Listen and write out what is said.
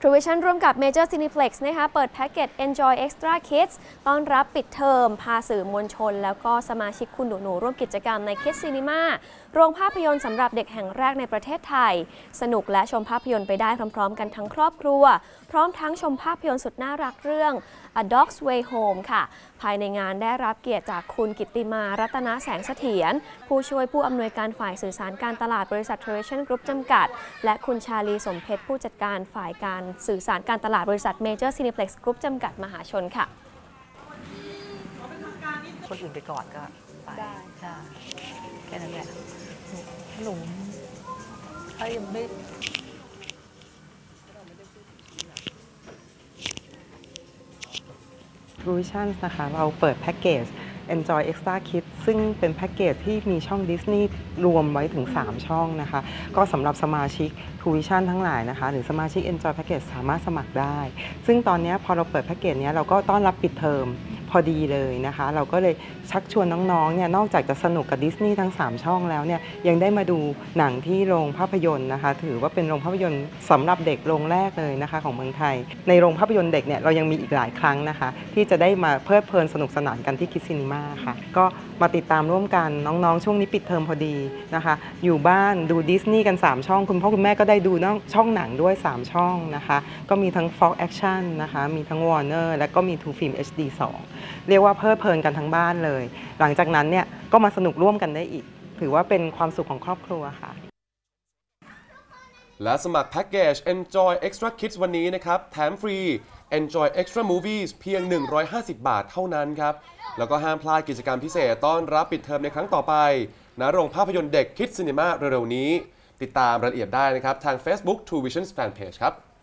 True Vision ร่วมกับ Major Cineplex นะคะเปิดแพ็กเกจ Enjoy Extra Kids ต้อนรับปิดเทอมพาสื่อมวลชนแล้วก็สมาชิกคุณหนูๆร่วมกิจกรรมใน Kids Cinema โรงภาพยนตร์สำหรับเด็กแห่งแรกในประเทศไทยสนุกและชมภาพยนตร์ไปได้พร้อมๆกันทั้งครอบครัวพร้อมทั้งชมภาพยนตร์สุดน่ารักเรื่อง A Dog's Way Home ค่ะภายในงานได้รับเกียรติจากคุณกิตติมารัตนแสงเสถียรผู้ช่วยผู้อำนวยการฝ่ายสื่อสารการตลาดบริษัท True Vision Group จำกัดและคุณชาลีสมเพชรผู้จัดการฝ่ายการสื่อสารการตลาดบริษัท Major Cineplex Group จำกัดมหาชนค่ะคนอื่นไปก่อนก็ไปได้แค่นั้นแหละหนูถ้ายังไม่ True Vision นะคะเราเปิดแพ็กเกจ Enjoy Extra Kids ซึ่งเป็นแพ็กเกจที่มีช่อง Disney รวมไว้ถึง3ช่องนะคะก็สำหรับสมาชิก True Vision ทั้งหลายนะคะหรือสมาชิก Enjoy Package สามารถสมัครได้ซึ่งตอนนี้พอเราเปิดแพ็กเกจนี้เราก็ต้อนรับปิดเทอมพอดีเลยนะคะเราก็เลยชักชวนน้องๆเนี่ยนอกจากจะสนุกกับดิสนีย์ทั้ง3ช่องแล้วเนี่ยยังได้มาดูหนังที่โรงภาพยนตร์นะคะถือว่าเป็นโรงภาพยนตร์สำหรับเด็กโรงแรกเลยนะคะของเมืองไทยในโรงภาพยนตร์เด็กเนี่ยเรายังมีอีกหลายครั้งนะคะที่จะได้มาเพลิดเพลินสนุกสนานกันที่คิดซินีมาค่ะก็มาติดตามร่วมกันน้องๆช่วงนี้ปิดเทอมพอดีนะคะอยู่บ้านดูดิสนีย์กัน3ช่องคุณพ่อคุณแม่ก็ได้ดูช่องหนังด้วย3ช่องนะคะก็มีทั้ง Fox Action นะคะมีทั้ง Warner และก็มี True Film HD 2เรียกว่าเพลิดเพลินกันทั้งบ้านเลยหลังจากนั้นเนี่ยก็มาสนุกร่วมกันได้อีกถือว่าเป็นความสุขของครอบครัวค่ะและสมัครแพ็กเกจ Enjoy Extra Kids วันนี้นะครับแถมฟรี Enjoy Extra Movies เพียง150 บาทเท่านั้นครับแล้วก็ห้ามพลาดกิจกรรมพิเศษต้อนรับปิดเทอมในครั้งต่อไปณโรงภาพยนตร์เด็ก Kids Cinema เร็วๆนี้ติดตามรายละเอียดได้นะครับทาง Facebook True Vision Fan Page ครับ